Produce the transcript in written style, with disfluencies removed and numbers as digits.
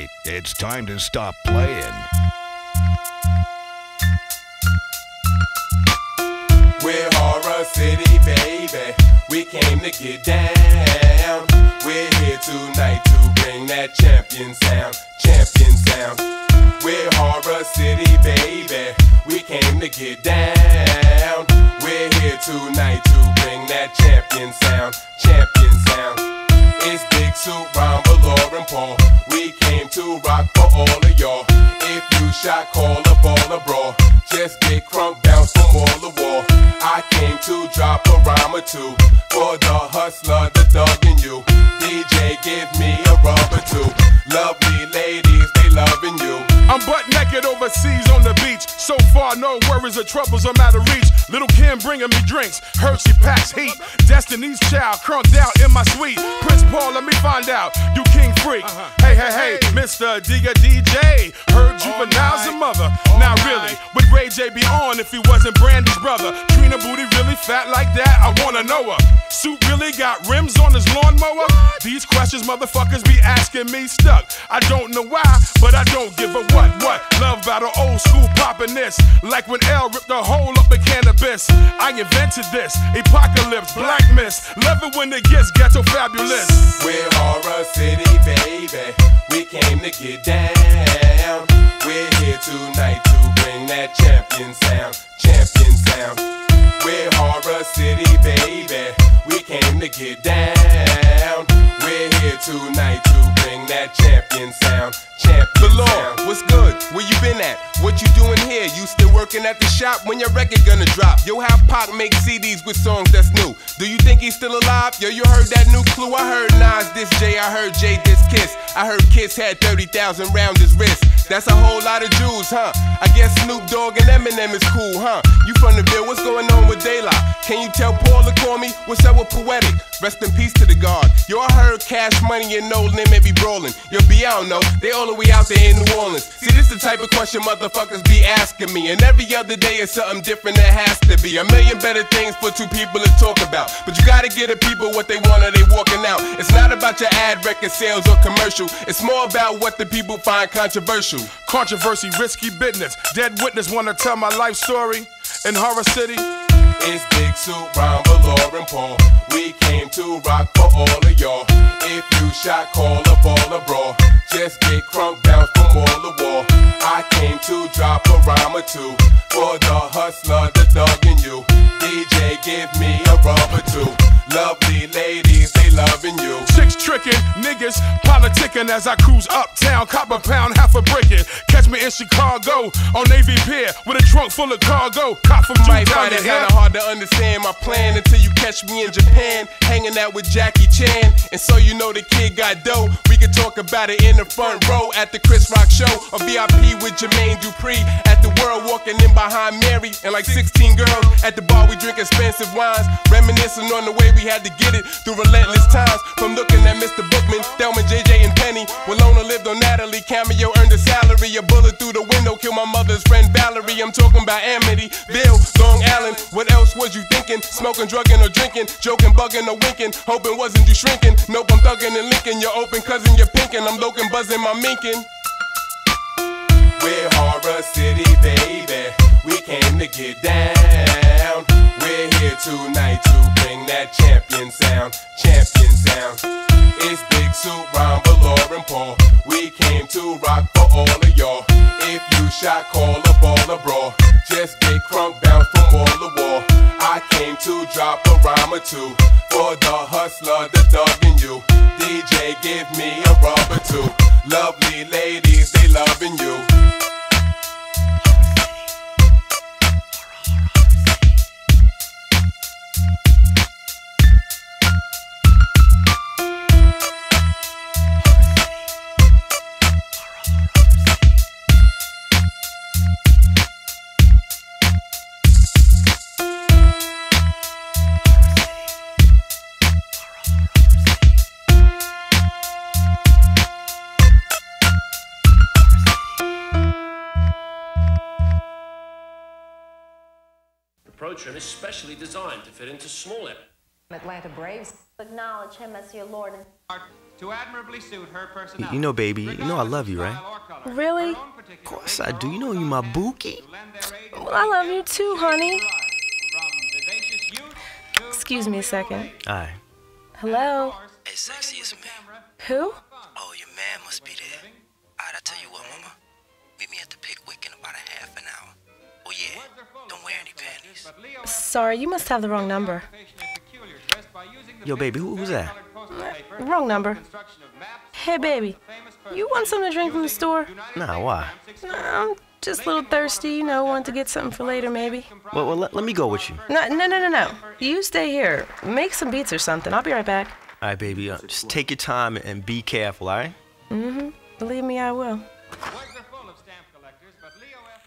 right, it's time to stop playing. We're Horror City, baby. We came to get down. We're here tonight to bring that champion sound, champion sound. We're Horror City, baby. We came to get down. We're here tonight to bring that champion sound, champion sound. It's Big Soup, Rhonda, Laura, and Paul. We came to rock for all of y'all. If you shot, call a ball or brawl. Just get crunk, bounce from wall to wall. I came to drop a rhyme or two for the hustler, the thug in you. DJ, give me a rub or two. Lovely ladies, they loving you. I'm butt naked overseas on the beach. So far, no worries or troubles I'm out of reach. Little Kim bringing me drinks. Heard she packs heat. Destiny's Child, crunked out in my suite. Prince Paul, let me find out. You king freak. Hey, hey, hey, Mr. Digga DJ. Heard Juvenile's a mother. Now really, would Ray J be on if he wasn't Brandy's brother? Trina Booty really fat like that? I wanna know her. Suit really got rims on his lawnmower? These questions motherfuckers be asking me stuck. I don't know why, but I don't give a what. Love battle, old school poppin' this. Like when L ripped a hole up in cannabis. I invented this, apocalypse, black mist. Love it when it gets ghetto fabulous. We're Horror City, baby. We came to get down. We're here tonight to bring that champion sound, champion sound. We're Horror City, baby. We came to get down. We're here tonight to bring that champion sound, champion sound. What's good? Where you been at? What you doing here? You still working at the shop? When your record gonna drop? Yo, how Pac make CDs with songs that's new? Do you think he's still alive? Yo, you heard that new Clue? I heard Nas diss Jay, I heard Jay diss Kiss. I heard Kiss had 30,000 round his wrist. That's a whole lot of Jews, huh? I guess Snoop Dogg and Eminem is cool, huh? You from the Ville, what's going on with Daylight? Can you tell Paul to call me? What's up with Poetic? Rest in peace to the God. Yo, I heard Cash Money and No Limit be brawling. Yo, B, I don't know, they all the way out there in New Orleans. See, this the type of question motherfuckers be asking me. And every other day is something different that has to be. A million better things for two people to talk about. But you gotta give the people what they want or they walking out. It's not about your ad, record sales, or commercial. It's more about what the people find controversial. Controversy, risky business. Dead witness wanna tell my life story in Horror City. It's Big Soup, Rhonda, Laura, and Paul. We came to rock for all of y'all. If you shot, call a ball or brawl. Just get crunk, bounce from wall to wall. I came to drop a rhyme or two for the hustler, the thug in you. DJ, give me a rub or two. Lovely ladies, they loving you. Chicks tricking, niggas politicking as I cruise uptown. Cop a pound, half a brickin'. Catch me in Chicago on Navy Pier with a trunk full of cargo. Cop from Might down find to it here. kinda hard to understand my plan until you catch me in Japan, hanging out with Jackie Chan. And so you know the kid got dough. We could talk about it in the front row at the Chris Rock show, or VIP with Jermaine Dupri at the World, walking in behind Mary and like 16 girls at the bar. We drink expensive wines, reminiscing on the way we had to get it through relentless times. From looking at Mr. Bookman, Thelma, JJ, and Penny. Walona lived on Natalie, Cameo earned a salary. A bullet through the window killed my mother's friend Valerie. I'm talking about Amity, Bill, Long Island. What else was you thinking? Smoking, drugging, or drinking? Joking, bugging, or winking? Hoping wasn't you shrinking? Nope, I'm thugging and linking. You're open, cousin, you're pinking. I'm loking, buzzing, my minking. We're Horror City, baby. We came to get down. We're here tonight to bring that champion sound, champion sound. It's Big Soup, Rhonda, Laura, and Paul. We came to rock for all of y'all. If you shot, call a ball or brawl. Just get crunk, bounce from wall to wall. I came to drop a rhyme or two for the hustler, the thug in you. DJ, give me a rub or two. Lovely ladies, they loving you. Pro trim is specially designed to fit into small Atlanta Braves Acknowledge him as your Lord and to admirably suit her personality. You know, baby, you know I love you, right? Really? Of course I do. You know you my bookie. Well, I love you too, honey. Excuse me a second. Aye. Hello? Hey, sexy, it's me. Who? Oh, your man must be there. Alright, I'll tell you what, mama. Meet me at the Pickwick in about a half an hour. Oh, yeah. Don't wear any panties. Sorry, you must have the wrong number. Yo, baby, who's that? Wrong number. Hey, baby. You want something to drink from the store? Nah, why? I'm just a little thirsty, you know, want to get something for later, maybe. Well, let me go with you. No. You stay here. Make some beats or something. I'll be right back. All right, baby, just take your time and be careful, all right? Mm-hmm. Believe me, I will.